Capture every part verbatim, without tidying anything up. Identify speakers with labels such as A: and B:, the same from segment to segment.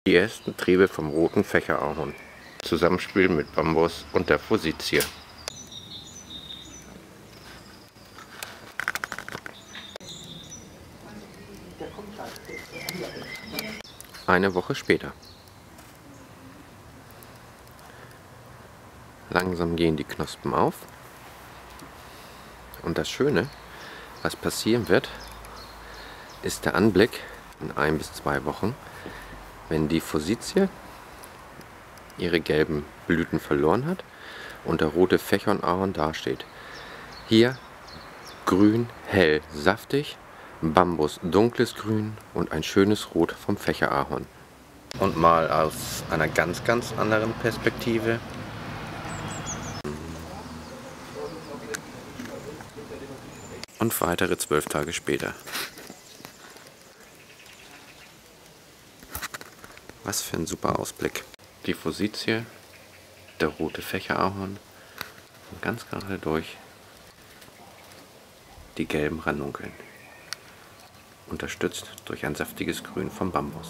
A: Die ersten Triebe vom roten Fächerahorn. Zusammenspiel mit Bambus und der Forsythie. Eine Woche später. Langsam gehen die Knospen auf. Und das Schöne, was passieren wird, ist der Anblick in ein bis zwei Wochen, wenn die Forsythie ihre gelben Blüten verloren hat und der rote Fächerahorn dasteht. Hier grün, hell, saftig, Bambus dunkles Grün und ein schönes Rot vom Fächerahorn. Und mal aus einer ganz, ganz anderen Perspektive. Und weitere zwölf Tage später. Was für ein super Ausblick. Die Forsythie, der rote Fächerahorn und ganz gerade durch die gelben Ranunkeln. Unterstützt durch ein saftiges Grün vom Bambus.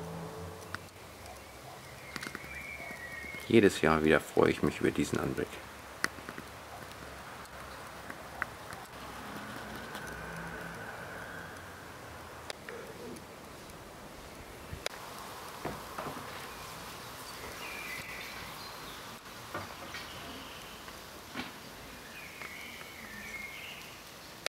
A: Jedes Jahr wieder freue ich mich über diesen Anblick.